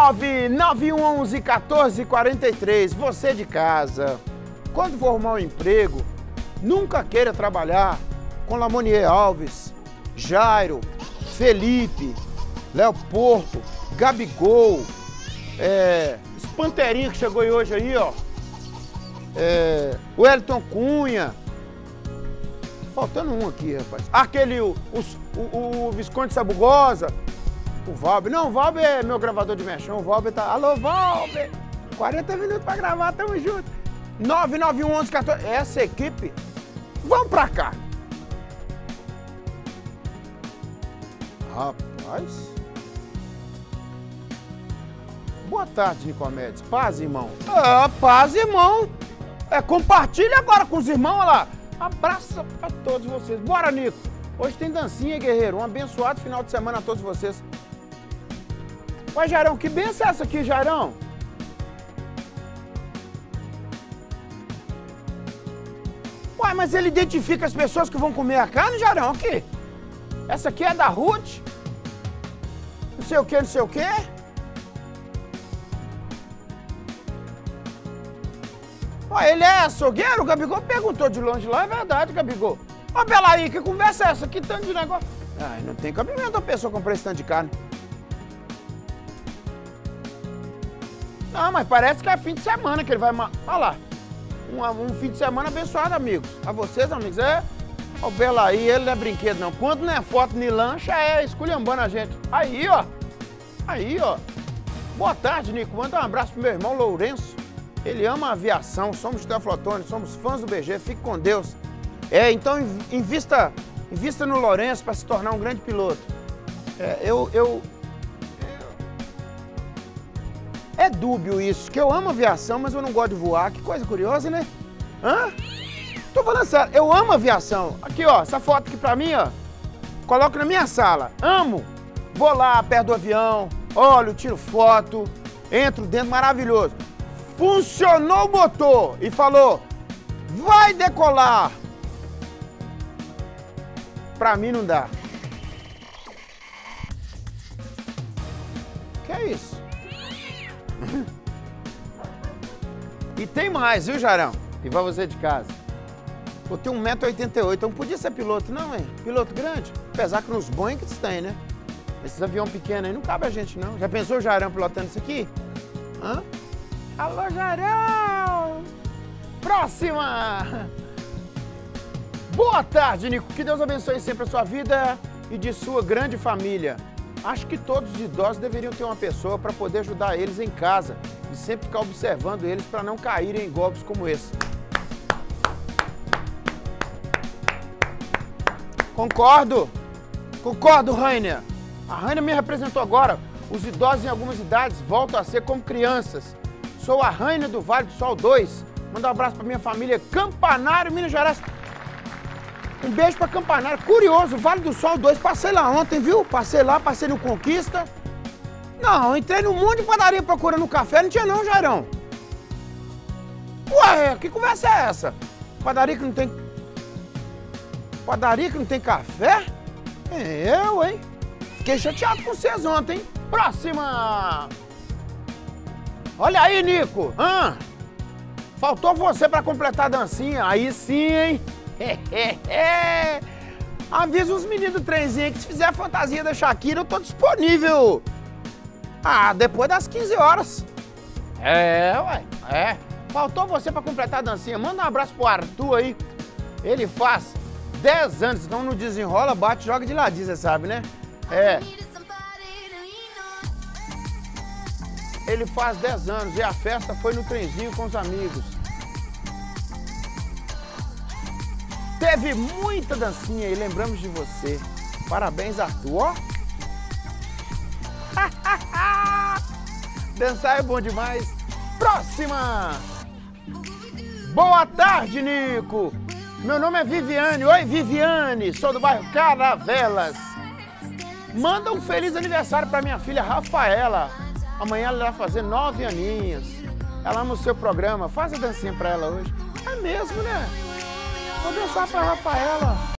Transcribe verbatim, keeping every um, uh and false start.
nove nove um um um, quatorze quarenta e três. Você de casa, quando for arrumar um emprego, nunca queira trabalhar com Lamonier Alves, Jairo, Felipe, Léo Porto, Gabigol, é, esse Panterinho que chegou aí hoje aí, ó. É, o Wellington Cunha. Faltando um aqui, rapaz. Aquele, o, o, o Visconde Sabugosa. O Valber. Não, o Valber é meu gravador de mechão. O Valber tá... Alô, Valber! quarenta minutos pra gravar, tamo junto. nove nove um um, quatorze... Essa equipe... Vamos pra cá. Rapaz... Boa tarde, Nicomedes. Paz, irmão. Ah, paz, irmão. É, compartilha agora com os irmãos, olha lá. Abraça pra todos vocês. Bora, Nico. Hoje tem dancinha, guerreiro. Um abençoado final de semana a todos vocês. Ué, Jairão, que benção é essa aqui, Jairão? Ué, mas ele identifica as pessoas que vão comer a carne, Jairão? Aqui. Essa aqui é da Ruth. Não sei o que, não sei o que. Ué, ele é açougueiro? O Gabigol perguntou de longe lá, é verdade, Gabigol. Ó, Belaí, que conversa é essa? Que tanto de negócio? Ai, não tem cabimento a pessoa comprar esse tanto de carne. Não, mas parece que é fim de semana que ele vai... Olha lá, um, um fim de semana abençoado, amigos. A vocês, amigos, é... Ó, o Belaí, ele não é brinquedo, não. Quando não é foto nem lancha, é esculhambando a gente. Aí, ó. Aí, ó. Boa tarde, Nico. Manda um abraço pro meu irmão Lourenço. Ele ama a aviação, somos Teoflotone, somos fãs do B G, fique com Deus. É, então invista, invista no Lourenço para se tornar um grande piloto. É, eu, eu, eu... É dúbio isso, que eu amo aviação, mas eu não gosto de voar. Que coisa curiosa, né? Hã? Tô falando sério, eu amo aviação. Aqui, ó, essa foto aqui pra mim, ó. Coloco na minha sala. Amo. Vou lá perto do avião, olho, tiro foto, entro dentro, maravilhoso. Funcionou o motor e falou, vai decolar. Pra mim não dá. Que é isso? E tem mais, viu, Jarão? E vai você de casa. Eu tenho um metro e oitenta e oito, então não podia ser piloto não, hein? Piloto grande. Apesar que nos Boeing tem, né? Esses aviões pequenos aí não cabe a gente, não. Já pensou o Jarão pilotando isso aqui? Hã? Alô, Jarão! Próxima! Boa tarde, Nico. Que Deus abençoe sempre a sua vida e de sua grande família. Acho que todos os idosos deveriam ter uma pessoa para poder ajudar eles em casa e sempre ficar observando eles para não caírem em golpes como esse. Concordo! Concordo, Rainer! A Rainer me representou agora. Os idosos em algumas idades voltam a ser como crianças. Sou a Rainer do Vale do Sol dois. Manda um abraço pra minha família Campanário, Minas Gerais. Um beijo pra Campanário. Curioso, Vale do Sol dois. Passei lá ontem, viu? Passei lá, passei no Conquista. Não, entrei num monte de padaria procurando café. Não tinha não, Jairão. Ué, que conversa é essa? Padaria que não tem... Padaria que não tem café? É eu, hein? Fiquei chateado com vocês ontem, hein? Próxima! Olha aí, Nico! Ah, faltou você pra completar a dancinha. Aí sim, hein? Avisa os meninos do trenzinho que se fizer a fantasia da Shakira, eu tô disponível. Ah, depois das quinze horas. É, ué, é. Faltou você pra completar a dancinha. Manda um abraço pro Arthur aí. Ele faz dez anos, então não desenrola, bate, joga de ladinho, você sabe, né? É. Ele faz dez anos e a festa foi no trenzinho com os amigos. Teve muita dancinha e lembramos de você. Parabéns, Arthur. Ó. Dançar é bom demais. Próxima! Boa tarde, Nico. Meu nome é Viviane. Oi, Viviane. Sou do bairro Caravelas. Manda um feliz aniversário pra minha filha Rafaela. Amanhã ela vai fazer nove aninhos. Ela ama o seu programa. Faz a dancinha pra ela hoje. É mesmo, né? Vou dançar pra Rafaela.